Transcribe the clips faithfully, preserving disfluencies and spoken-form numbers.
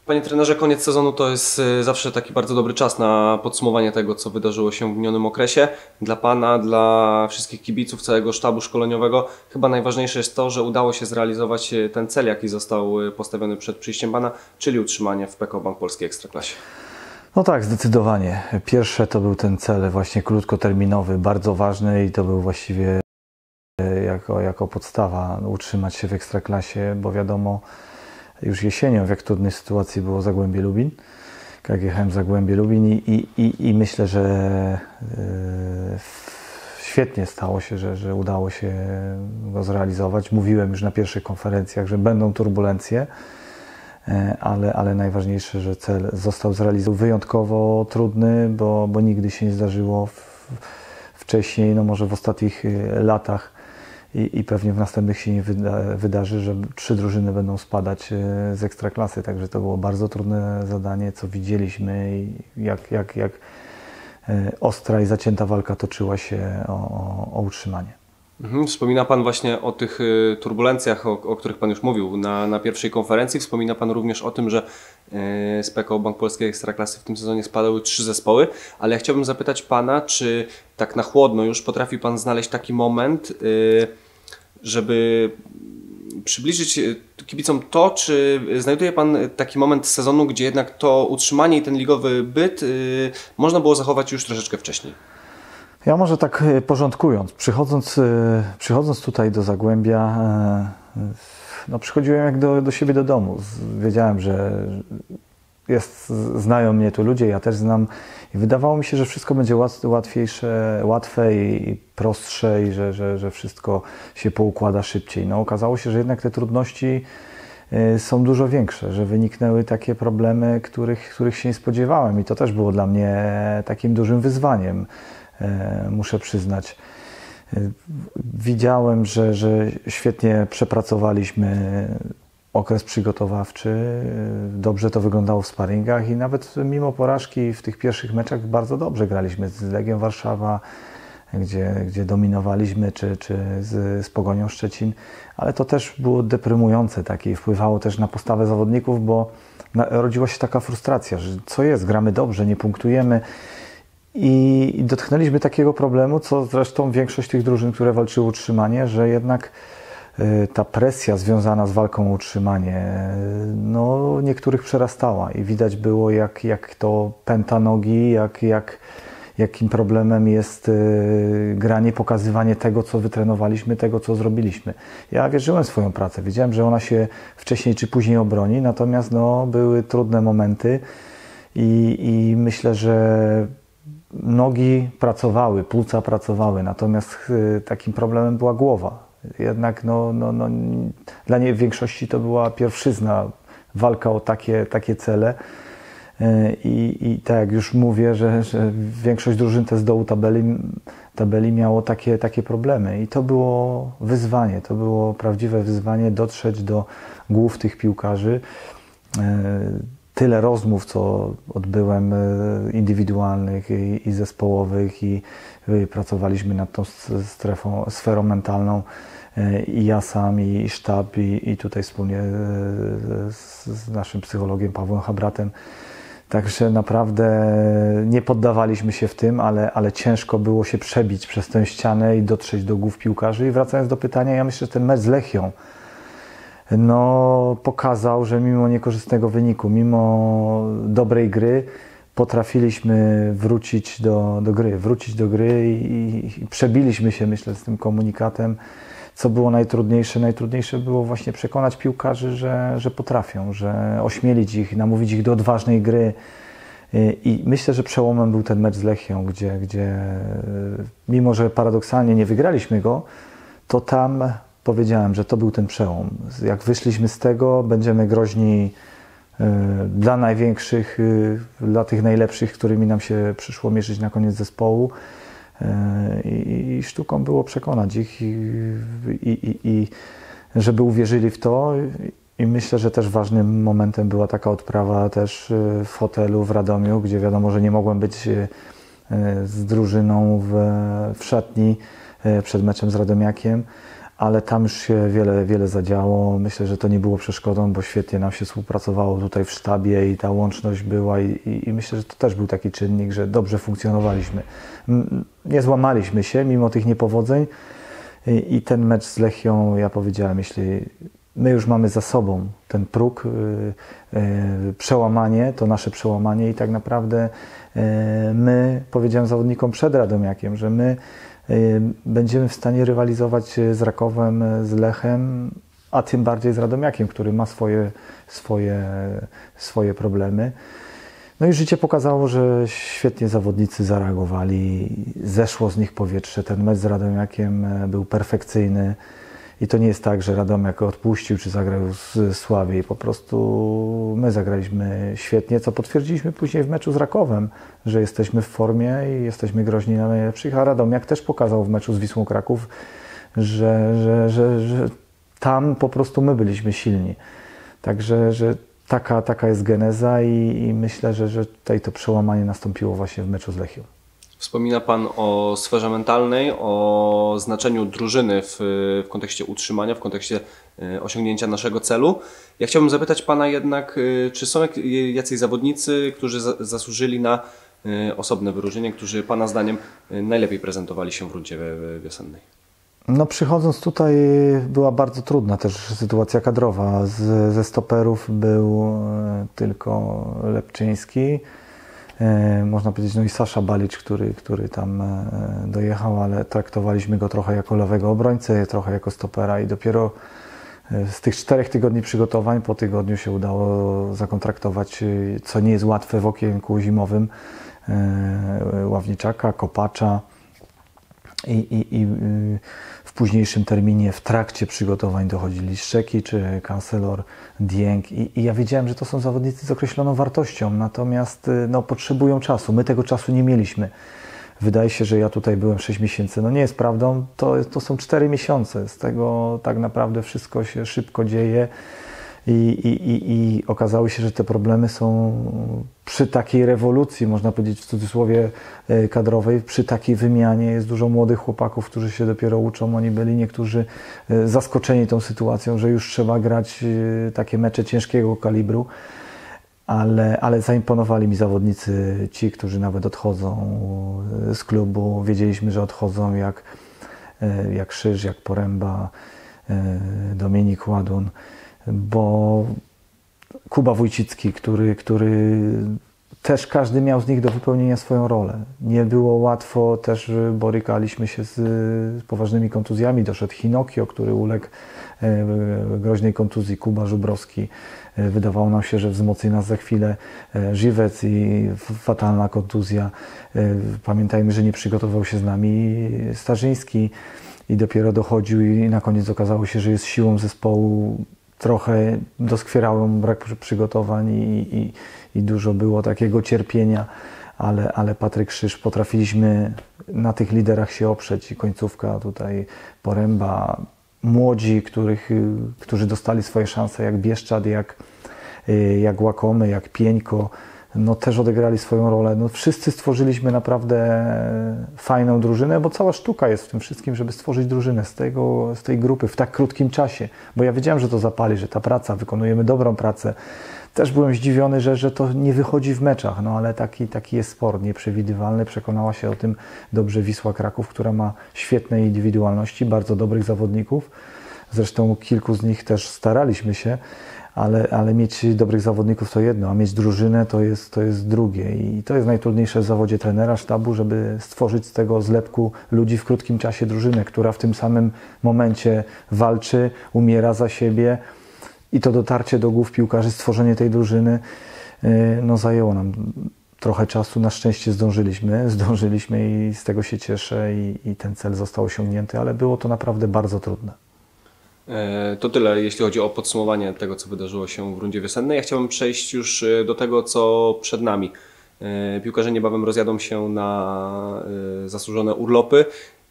Panie trenerze, koniec sezonu to jest zawsze taki bardzo dobry czas na podsumowanie tego, co wydarzyło się w minionym okresie. Dla Pana, dla wszystkich kibiców, całego sztabu szkoleniowego chyba najważniejsze jest to, że udało się zrealizować ten cel, jaki został postawiony przed przyjściem Pana, czyli utrzymanie w P K O Bank Polski Ekstraklasie. No tak, zdecydowanie. Pierwsze to był ten cel właśnie krótkoterminowy, bardzo ważny i to był właściwie jako, jako podstawa utrzymać się w Ekstraklasie, bo wiadomo, już jesienią w jak trudnej sytuacji było Zagłębie Lubin, jak jechałem w Zagłębie Lubin i, i, i, i myślę, że yy, świetnie stało się, że, że udało się go zrealizować. Mówiłem już na pierwszych konferencjach, że będą turbulencje, ale, ale najważniejsze, że cel został zrealizowany. Wyjątkowo trudny, bo, bo nigdy się nie zdarzyło w, wcześniej, no może w ostatnich latach i, i pewnie w następnych się nie wyda, wydarzy, że trzy drużyny będą spadać z Ekstraklasy, także to było bardzo trudne zadanie, co widzieliśmy, jak, jak, jak ostra i zacięta walka toczyła się o, o utrzymanie. Wspomina Pan właśnie o tych turbulencjach, o, o których Pan już mówił na, na pierwszej konferencji. Wspomina Pan również o tym, że z P K O Bank Polskiej Ekstraklasy w tym sezonie spadały trzy zespoły, ale ja chciałbym zapytać Pana, czy tak na chłodno już potrafi Pan znaleźć taki moment, żeby przybliżyć kibicom to, czy znajduje Pan taki moment sezonu, gdzie jednak to utrzymanie i ten ligowy byt można było zachować już troszeczkę wcześniej? Ja może tak porządkując, przychodząc, przychodząc tutaj do Zagłębia, no przychodziłem jak do, do siebie do domu. Wiedziałem, że jest, znają mnie tu ludzie, ja też znam i wydawało mi się, że wszystko będzie łatwiejsze, łatwe i prostsze i że, że, że wszystko się poukłada szybciej. No okazało się, że jednak te trudności są dużo większe, że wyniknęły takie problemy, których, których się nie spodziewałem i to też było dla mnie takim dużym wyzwaniem. Muszę przyznać. Widziałem, że, że świetnie przepracowaliśmy okres przygotowawczy, dobrze to wyglądało w sparingach i nawet mimo porażki w tych pierwszych meczach bardzo dobrze graliśmy z Legią Warszawa, gdzie, gdzie dominowaliśmy, czy, czy z, z Pogonią Szczecin, ale to też było deprymujące takie i wpływało też na postawę zawodników, bo na, rodziła się taka frustracja, że co jest, gramy dobrze, nie punktujemy. I dotknęliśmy takiego problemu, co zresztą większość tych drużyn, które walczyły o utrzymanie, że jednak ta presja związana z walką o utrzymanie, no niektórych przerastała i widać było, jak, jak to pęta nogi, jak, jak, jakim problemem jest granie, pokazywanie tego, co wytrenowaliśmy, tego, co zrobiliśmy. Ja wierzyłem w swoją pracę, wiedziałem, że ona się wcześniej czy później obroni, natomiast no, były trudne momenty i, i myślę, że nogi pracowały, płuca pracowały, natomiast takim problemem była głowa. Jednak no, no, no, dla niej w większości to była pierwszyzna, walka o takie, takie cele. I, i tak jak już mówię, że, że większość drużyn te z dołu tabeli, tabeli miało takie, takie problemy. I to było wyzwanie, to było prawdziwe wyzwanie dotrzeć do głów tych piłkarzy. Tyle rozmów, co odbyłem indywidualnych i, i zespołowych i pracowaliśmy nad tą strefą, sferą mentalną i ja sam, i sztab, i, i tutaj wspólnie z, z naszym psychologiem Pawłem Habratem. Także naprawdę nie poddawaliśmy się w tym, ale, ale ciężko było się przebić przez tę ścianę i dotrzeć do głów piłkarzy. I wracając do pytania, ja myślę, że ten mecz z Lechią no, pokazał, że mimo niekorzystnego wyniku, mimo dobrej gry, potrafiliśmy wrócić do, do gry, wrócić do gry i, i przebiliśmy się, myślę, z tym komunikatem. Co było najtrudniejsze? Najtrudniejsze było właśnie przekonać piłkarzy, że, że potrafią, że ośmielić ich, namówić ich do odważnej gry. I myślę, że przełomem był ten mecz z Lechią, gdzie, gdzie mimo, że paradoksalnie nie wygraliśmy go, to tam powiedziałem, że to był ten przełom. Jak wyszliśmy z tego, będziemy groźni dla największych, dla tych najlepszych, którymi nam się przyszło mierzyć na koniec zespołu. I, i sztuką było przekonać ich, i, i, i, żeby uwierzyli w to. I myślę, że też ważnym momentem była taka odprawa też w hotelu w Radomiu, gdzie wiadomo, że nie mogłem być z drużyną w, w szatni przed meczem z Radomiakiem, ale tam już się wiele, wiele zadziało. Myślę, że to nie było przeszkodą, bo świetnie nam się współpracowało tutaj w sztabie i ta łączność była i, i, i myślę, że to też był taki czynnik, że dobrze funkcjonowaliśmy. Nie złamaliśmy się mimo tych niepowodzeń i, i ten mecz z Lechią, ja powiedziałem, jeśli my już mamy za sobą ten próg, yy, yy, przełamanie, to nasze przełamanie i tak naprawdę yy, my, powiedziałem zawodnikom przed Radomiakiem, że my yy, będziemy w stanie rywalizować z Rakowem, z Lechem, a tym bardziej z Radomiakiem, który ma swoje, swoje, swoje problemy. No i życie pokazało, że świetnie zawodnicy zareagowali, zeszło z nich powietrze, ten mecz z Radomiakiem był perfekcyjny. I to nie jest tak, że Radomiak odpuścił czy zagrał słabiej. Po prostu my zagraliśmy świetnie, co potwierdziliśmy później w meczu z Rakowem, że jesteśmy w formie i jesteśmy groźni na najlepszych. A Radomiak też pokazał w meczu z Wisłą Kraków, że, że, że, że tam po prostu my byliśmy silni. Także że taka, taka jest geneza i, i myślę, że, że tutaj to przełamanie nastąpiło właśnie w meczu z Lechią. Wspomina Pan o sferze mentalnej, o znaczeniu drużyny w, w kontekście utrzymania, w kontekście osiągnięcia naszego celu. Ja chciałbym zapytać Pana jednak, czy są jacyś zawodnicy, którzy za, zasłużyli na osobne wyróżnienie, którzy Pana zdaniem najlepiej prezentowali się w rundzie wiosennej? No przychodząc tutaj była bardzo trudna też sytuacja kadrowa. Z, ze stoperów był tylko Lepczyński. Można powiedzieć, no i Sasza Balicz, który, który tam dojechał, ale traktowaliśmy go trochę jako lewego obrońcę, trochę jako stopera i dopiero z tych czterech tygodni przygotowań po tygodniu się udało zakontraktować, co nie jest łatwe w okienku zimowym, Ławniczaka, Kopacza i, i, i w późniejszym terminie, w trakcie przygotowań dochodzili Szczeki czy Kancelor, Dieng i, i ja wiedziałem, że to są zawodnicy z określoną wartością, natomiast no, potrzebują czasu. My tego czasu nie mieliśmy. Wydaje się, że ja tutaj byłem sześć miesięcy. No nie jest prawdą, to, to są cztery miesiące. Z tego tak naprawdę wszystko się szybko dzieje. I, i, i, I okazało się, że te problemy są przy takiej rewolucji, można powiedzieć w cudzysłowie kadrowej, przy takiej wymianie. Jest dużo młodych chłopaków, którzy się dopiero uczą. Oni byli niektórzy zaskoczeni tą sytuacją, że już trzeba grać takie mecze ciężkiego kalibru, ale, ale zaimponowali mi zawodnicy ci, którzy nawet odchodzą z klubu. Wiedzieliśmy, że odchodzą jak, jak Krzyż, jak Poręba, Dominik Ładun. Bo Kuba Wójcicki, który, który też każdy miał z nich do wypełnienia swoją rolę. Nie było łatwo, też borykaliśmy się z, z poważnymi kontuzjami. Doszedł Hinokio, który uległ groźnej kontuzji, Kuba Żubrowski. Wydawało nam się, że wzmocni nas za chwilę Żywec i fatalna kontuzja. Pamiętajmy, że nie przygotował się z nami Starzyński i dopiero dochodził i na koniec okazało się, że jest siłą zespołu. Trochę doskwierałem brak przygotowań i, i, i dużo było takiego cierpienia, ale, ale Patryk Krzyż potrafiliśmy na tych liderach się oprzeć i końcówka tutaj Poręba, młodzi, których, którzy dostali swoje szanse, jak Bieszczad, jak, jak Łakomy, jak Pieńko, no też odegrali swoją rolę. No wszyscy stworzyliśmy naprawdę fajną drużynę, bo cała sztuka jest w tym wszystkim, żeby stworzyć drużynę z, tego, z tej grupy w tak krótkim czasie. Bo ja wiedziałem, że to zapali, że ta praca, wykonujemy dobrą pracę. Też byłem zdziwiony, że, że to nie wychodzi w meczach, no ale taki, taki jest sport, nieprzewidywalny. Przekonała się o tym dobrze Wisła Kraków, która ma świetne indywidualności, bardzo dobrych zawodników. Zresztą kilku z nich też staraliśmy się. Ale, ale mieć dobrych zawodników to jedno, a mieć drużynę to jest, to jest drugie. I to jest najtrudniejsze w zawodzie trenera, sztabu, żeby stworzyć z tego zlepku ludzi w krótkim czasie drużynę, która w tym samym momencie walczy, umiera za siebie. I to dotarcie do głów piłkarzy, stworzenie tej drużyny, no zajęło nam trochę czasu. Na szczęście zdążyliśmy, zdążyliśmy i z tego się cieszę i, i ten cel został osiągnięty, ale było to naprawdę bardzo trudne. To tyle, jeśli chodzi o podsumowanie tego, co wydarzyło się w rundzie wiosennej. Ja chciałbym przejść już do tego, co przed nami. Piłkarze niebawem rozjadą się na zasłużone urlopy.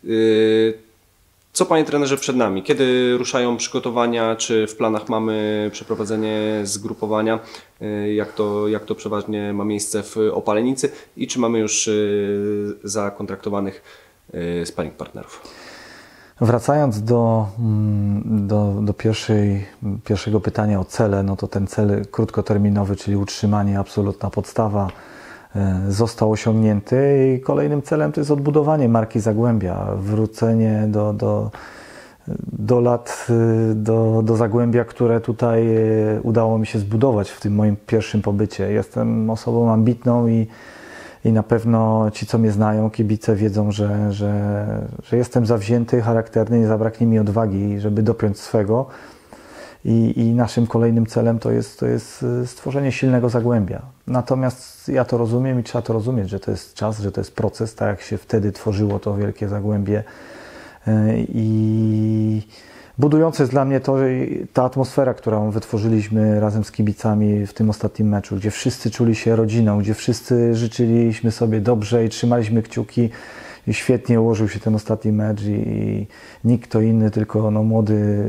Co, panie trenerze, przed nami? Kiedy ruszają przygotowania? Czy w planach mamy przeprowadzenie zgrupowania? Jak to, jak to przeważnie ma miejsce w Opalenicy? I czy mamy już zakontraktowanych sparring partnerów? Wracając do, do, do pierwszej, pierwszego pytania o cele, no to ten cel krótkoterminowy, czyli utrzymanie, absolutna podstawa, został osiągnięty i kolejnym celem to jest odbudowanie marki Zagłębia, wrócenie do, do, do lat, do, do Zagłębia, które tutaj udało mi się zbudować w tym moim pierwszym pobycie. Jestem osobą ambitną i I na pewno ci, co mnie znają, kibice, wiedzą, że, że, że jestem zawzięty, charakterny, nie zabraknie mi odwagi, żeby dopiąć swego. I, i naszym kolejnym celem to jest, to jest stworzenie silnego Zagłębia. Natomiast ja to rozumiem i trzeba to rozumieć, że to jest czas, że to jest proces, tak jak się wtedy tworzyło to wielkie Zagłębie. I budujące jest dla mnie to, że ta atmosfera, którą wytworzyliśmy razem z kibicami w tym ostatnim meczu, gdzie wszyscy czuli się rodziną, gdzie wszyscy życzyliśmy sobie dobrze i trzymaliśmy kciuki i świetnie ułożył się ten ostatni mecz i, i nikt to inny, tylko no, młody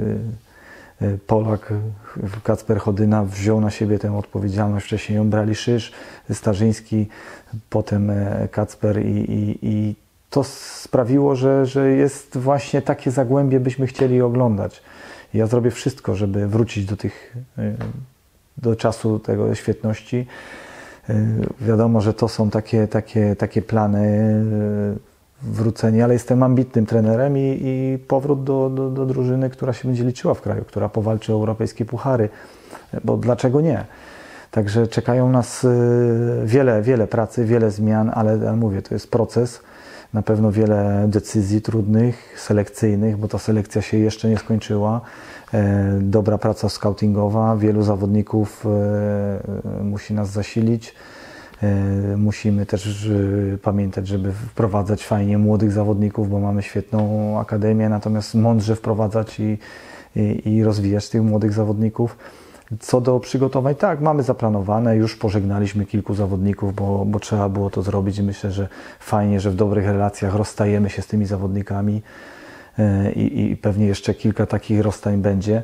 Polak Kacper Chodyna wziął na siebie tę odpowiedzialność. Wcześniej ją brali Szysz, Starzyński, potem Kacper i, i, i to sprawiło, że, że jest właśnie takie Zagłębie, byśmy chcieli oglądać. Ja zrobię wszystko, żeby wrócić do tych, do czasu tego świetności. Wiadomo, że to są takie, takie, takie plany wrócenia, ale jestem ambitnym trenerem i, i powrót do, do, do drużyny, która się będzie liczyła w kraju, która powalczy o europejskie puchary, bo dlaczego nie? Także czekają nas wiele, wiele pracy, wiele zmian, ale, ale mówię, to jest proces. Na pewno wiele decyzji trudnych, selekcyjnych, bo ta selekcja się jeszcze nie skończyła. Dobra praca scoutingowa, wielu zawodników musi nas zasilić. Musimy też pamiętać, żeby wprowadzać fajnie młodych zawodników, bo mamy świetną akademię, natomiast mądrze wprowadzać i, i, i rozwijać tych młodych zawodników. Co do przygotowań, tak, mamy zaplanowane, już pożegnaliśmy kilku zawodników, bo, bo trzeba było to zrobić i myślę, że fajnie, że w dobrych relacjach rozstajemy się z tymi zawodnikami i, i pewnie jeszcze kilka takich rozstań będzie.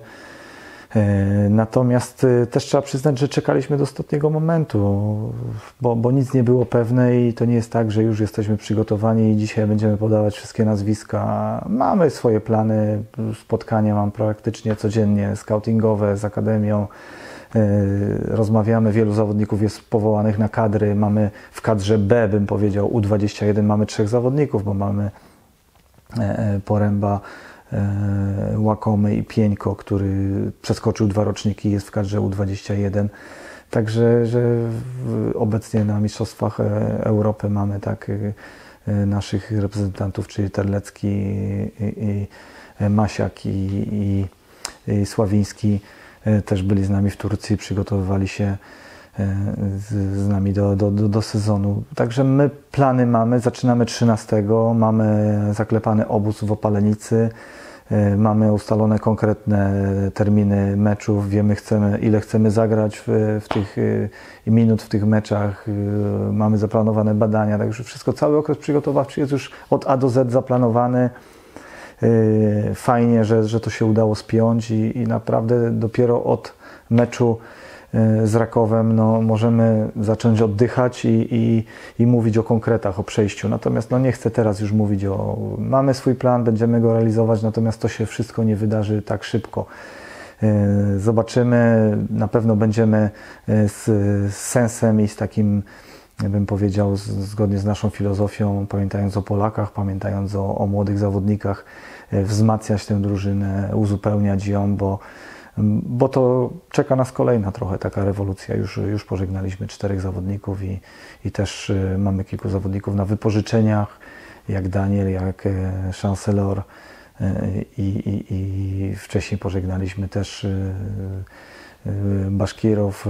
Natomiast też trzeba przyznać, że czekaliśmy do ostatniego momentu, bo, bo nic nie było pewne i to nie jest tak, że już jesteśmy przygotowani i dzisiaj będziemy podawać wszystkie nazwiska. Mamy swoje plany, spotkania mam praktycznie codziennie, scoutingowe z Akademią. Rozmawiamy, wielu zawodników jest powołanych na kadry. Mamy w kadrze B, bym powiedział, U dwadzieścia jeden mamy trzech zawodników, bo mamy Poręba, Łakomy i Pieńko, który przeskoczył dwa roczniki, jest w kadrze U dwadzieścia jeden. Także że obecnie na Mistrzostwach Europy mamy tak naszych reprezentantów, czyli Terlecki, i, i Masiak i, i, i Sławiński też byli z nami w Turcji, przygotowywali się z, z nami do, do, do, do sezonu. Także my plany mamy, zaczynamy trzynastego, mamy zaklepany obóz w Opalenicy, mamy ustalone konkretne terminy meczów, wiemy chcemy, ile chcemy zagrać w, w tych minut w tych meczach, mamy zaplanowane badania, także wszystko, cały okres przygotowawczy jest już od A do Z zaplanowany. Fajnie, że, że to się udało spiąć i, i naprawdę dopiero od meczu z Rakowem no, możemy zacząć oddychać i, i, i mówić o konkretach, o przejściu. Natomiast no, nie chcę teraz już mówić o... Mamy swój plan, będziemy go realizować, natomiast to się wszystko nie wydarzy tak szybko. Zobaczymy, na pewno będziemy z, z sensem i z takim, ja bym powiedział, z, zgodnie z naszą filozofią, pamiętając o Polakach, pamiętając o, o młodych zawodnikach, wzmacniać tę drużynę, uzupełniać ją, bo bo to czeka nas kolejna trochę taka rewolucja. Już, już pożegnaliśmy czterech zawodników i, i też mamy kilku zawodników na wypożyczeniach, jak Daniel, jak Chancellor i, i, i wcześniej pożegnaliśmy też Baszkirow,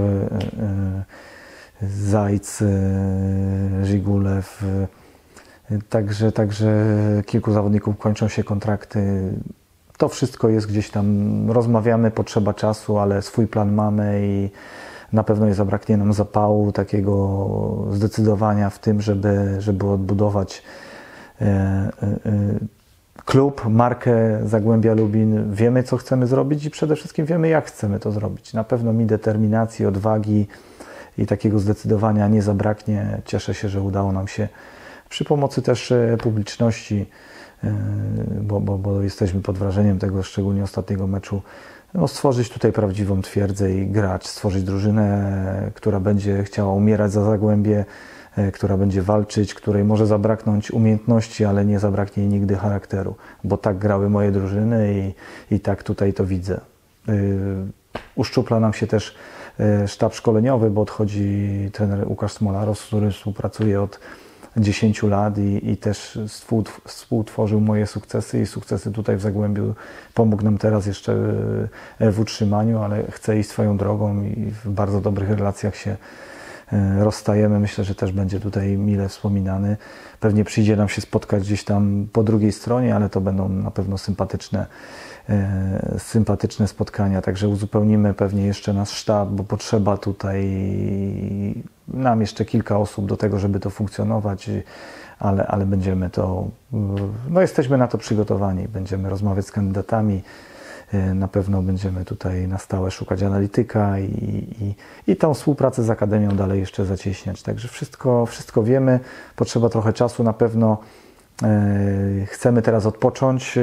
Zajc, Żigulew. Także, także kilku zawodników kończą się kontrakty. To wszystko jest gdzieś tam, rozmawiamy, potrzeba czasu, ale swój plan mamy i na pewno nie zabraknie nam zapału, takiego zdecydowania w tym, żeby, żeby odbudować e, e, klub, markę Zagłębia Lubin. Wiemy, co chcemy zrobić i przede wszystkim wiemy, jak chcemy to zrobić. Na pewno mi determinacji, odwagi i takiego zdecydowania nie zabraknie. Cieszę się, że udało nam się przy pomocy też publiczności bo, bo, bo jesteśmy pod wrażeniem tego, szczególnie ostatniego meczu. No, stworzyć tutaj prawdziwą twierdzę i grać, stworzyć drużynę, która będzie chciała umierać za Zagłębie, która będzie walczyć, której może zabraknąć umiejętności, ale nie zabraknie jej nigdy charakteru, bo tak grały moje drużyny i, i tak tutaj to widzę. Uszczupla nam się też sztab szkoleniowy, bo odchodzi trener Łukasz Smolaros, z którym współpracuję od dziesięciu lat i, i też współtworzył moje sukcesy i sukcesy tutaj w Zagłębiu. Pomógł nam teraz jeszcze w utrzymaniu, ale chce iść swoją drogą i w bardzo dobrych relacjach się rozstajemy. Myślę, że też będzie tutaj mile wspominany. Pewnie przyjdzie nam się spotkać gdzieś tam po drugiej stronie, ale to będą na pewno sympatyczne, e, sympatyczne spotkania. Także uzupełnimy pewnie jeszcze nasz sztab, bo potrzeba tutaj nam jeszcze kilka osób do tego, żeby to funkcjonować, ale, ale będziemy to, no jesteśmy na to przygotowani. Będziemy rozmawiać z kandydatami. Na pewno będziemy tutaj na stałe szukać analityka i, i, i tą współpracę z Akademią dalej jeszcze zacieśniać. Także wszystko, wszystko wiemy, potrzeba trochę czasu na pewno. E, chcemy teraz odpocząć,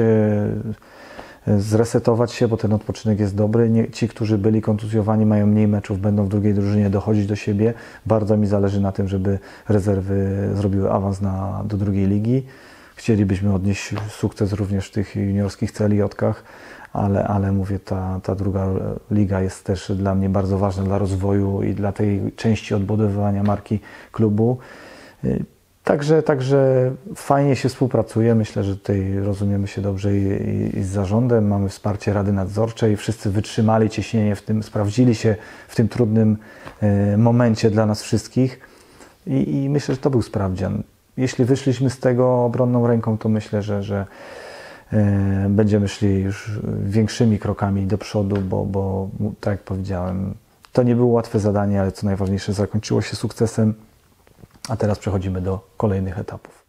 e, zresetować się, bo ten odpoczynek jest dobry. Nie, ci, którzy byli kontuzjowani, mają mniej meczów, będą w drugiej drużynie dochodzić do siebie. Bardzo mi zależy na tym, żeby rezerwy zrobiły awans na, do drugiej ligi. Chcielibyśmy odnieść sukces również w tych juniorskich C L J-kach. Ale, ale mówię, ta, ta druga liga jest też dla mnie bardzo ważna dla rozwoju i dla tej części odbudowywania marki klubu. Także, także fajnie się współpracuje. Myślę, że tutaj rozumiemy się dobrze i, i, i z zarządem. Mamy wsparcie Rady Nadzorczej. Wszyscy wytrzymali ciśnienie w tym, sprawdzili się w tym trudnym e, momencie dla nas wszystkich. I, I myślę, że to był sprawdzian. Jeśli wyszliśmy z tego obronną ręką, to myślę, że, że będziemy szli już większymi krokami do przodu, bo, bo tak jak powiedziałem, to nie było łatwe zadanie, ale co najważniejsze, zakończyło się sukcesem, a teraz przechodzimy do kolejnych etapów.